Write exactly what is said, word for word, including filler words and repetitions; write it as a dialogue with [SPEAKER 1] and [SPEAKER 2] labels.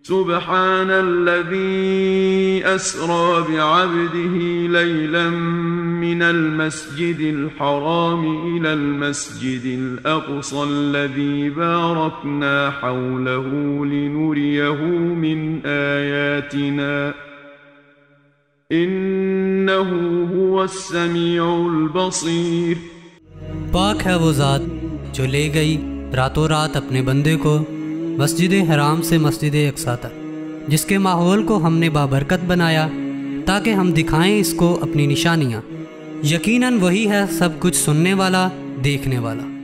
[SPEAKER 1] सुब्हान अल्लज़ी अस्रा बिअब्दिही लैलन मिनल मस्जिदिल हराम इलल मस्जिदिल अक़सा अल्लज़ी बारकना हौलहू लिनुरियहू मिन आयातिना इन्नहू हुवस समीउल बसीर।
[SPEAKER 2] पाक है वो ज़ात जो ले गई रातों रात अपने बंदे को मस्जिद हराम से मस्जिद अक़सा तक, जिसके माहौल को हमने बाबरकत बनाया ताकि हम दिखाएं इसको अपनी निशानियाँ। यकीनन वही है सब कुछ सुनने वाला, देखने वाला।